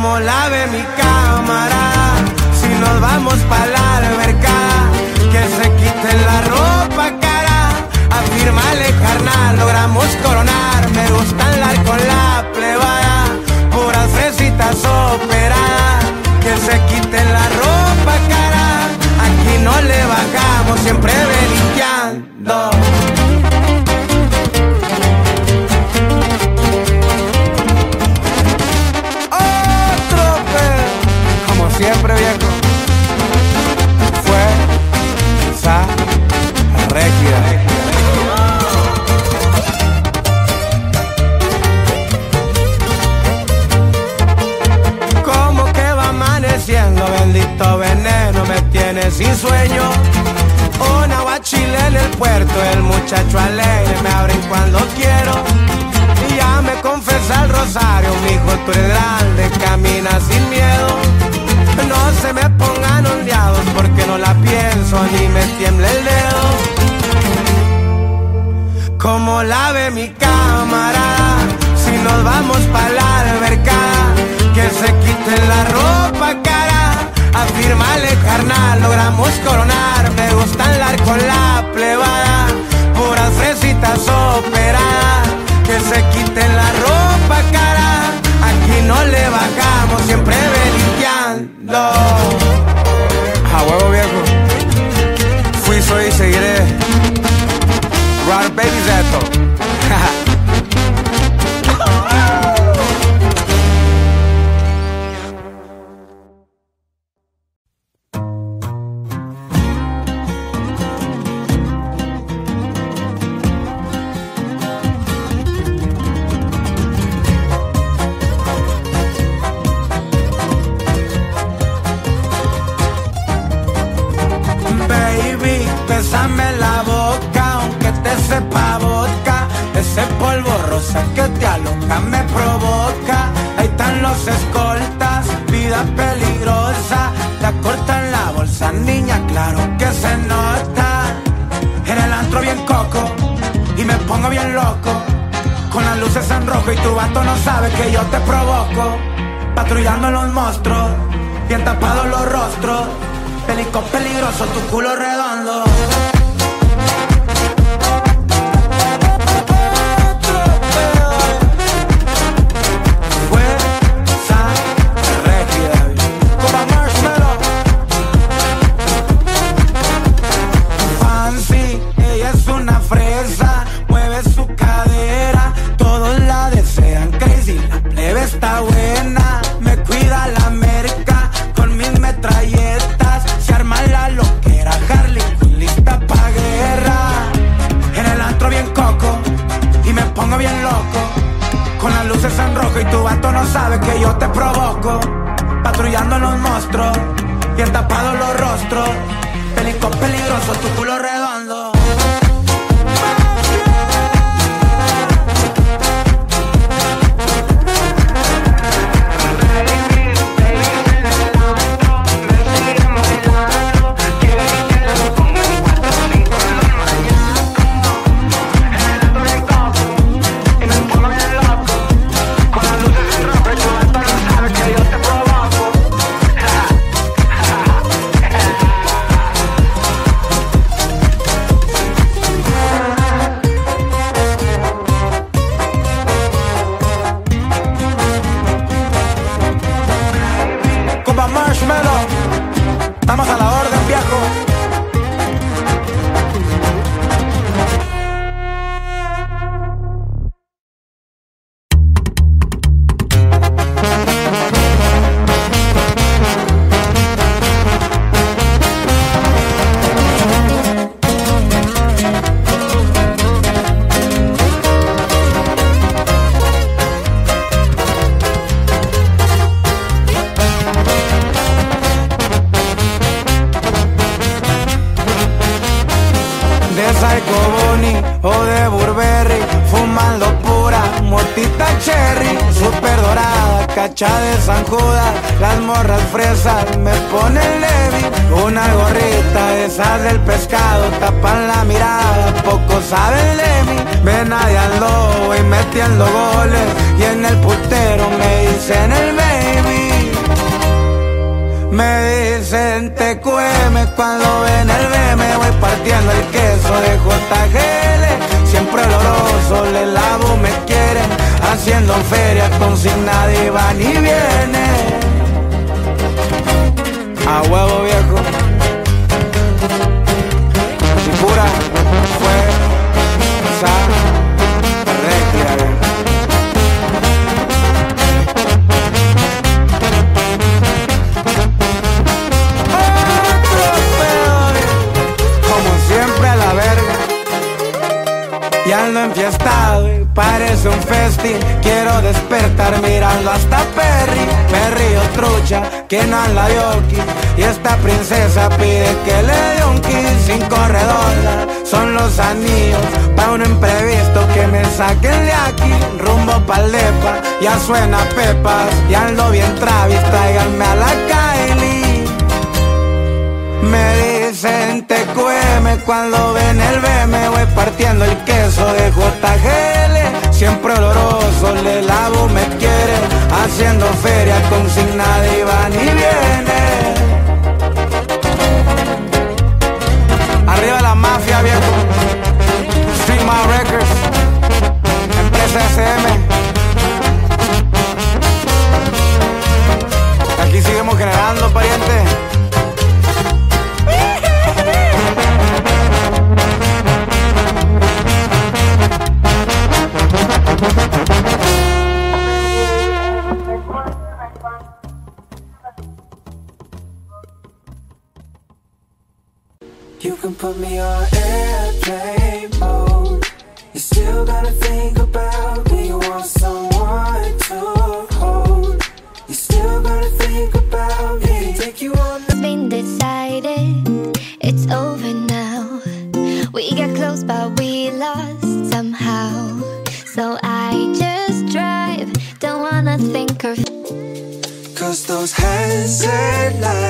Como la ve mi camarada, si nos vamos pa' la alberca, que se quite la ropa cara, afírmale carnal, logramos coronar, me gusta andar con la plebada, puras fresitas operadas, que se quite la ropa cara, aquí no le bajamos, siempre belinqueando. Siempre viejo, fuerza regia. Como que va amaneciendo, bendito veneno me tiene sin sueño. Un aguachile en el puerto, el muchacho alegre me abren cuando quiero. Y ya me confesa el rosario, mijo, tú eres grande, camina sin miedo. No se me pongan ondeados porque no la pienso ni me tiembla el dedo. Como la ve mi camarada, si nos vamos pa' la alberca, que se quite la ropa cara, afírmale carnal, logramos coronar, me gusta andar con la plebada, puras fresitas operadas, que se quite la ropa cara, aquí no le bajamos, siempre belinqueando. A huevo viejo, fui, soy y seguiré. Run baby Zeto. Bésame la boca, aunque te sepa vodka. Ese polvo rosa que te aloca me provoca. Ahí están los escoltas, vida peligrosa. Te acortan la bolsa, niña, claro que se nota. En el antro bien coco y me pongo bien loco, con las luces en rojo y tu vato no sabe que yo te provoco. Patrullando los monstruos, bien tapados los rostros. Pelico peligroso, tu culo redondo. Fuerza regia, como Marshmello. Fancy, ella es una fresa, mueve su cadera, todos la desean crazy, la plebe está buena, me cuida la merca con mis metralletas. La loquera, Harley Quinn lista pa' guerra. En el antro bien coco y me pongo bien loco, con las luces en rojo y tu vato no sabe que yo te provoco. Patrullando los monstruos, bien tapados los rostros. Pelico peligroso, tu culo redondo. Marshmello, estamos a la orden, viejo. Psycho Bunny o de Burberry, fumando pura motita cherry, super dorada, cacha de San Judas, las morras fresas me ponen Levi, una gorrita de esas del pescado, tapan la mirada, poco saben de mí, ven allá ando y metiendo goles, y en el putero me dicen el baby. Me dicen TQM cuando ven el BM, voy partiendo el queso de JGL. Siempre oloroso, le lavo, me quieren, haciendo feria con sin nadie va ni viene. A huevo viejo. Si pura fue esa regia. Ya ando enfiestado y parece un festín. Quiero despertar mirando hasta Perry. Perry o trucha, que no anda de oki. Y esta princesa pide que le dé un kiss. 5 redondas son los anillos pa' un imprevisto que me saquen de aquí. Rumbo pa'l depa, ya suena Pepas. Ya ando bien Travis, tráiganme a la Kylie. Me dicen TQM cuando ven el BM, voy partiendo el queso de JGL. Siempre oloroso, le lavo, me quiere, haciendo feria con sin nadie va ni viene. Arriba la mafia, viejo. Street My Records, empresa SM. Aquí seguimos generando, pariente. You can put me on airplane mode. You still gotta think about me. You want someone to hold. You still gotta think about me. Take you on. It's been decided, it's over now. We got close but we lost somehow. So I just drive, don't wanna think or. Cause those hands said like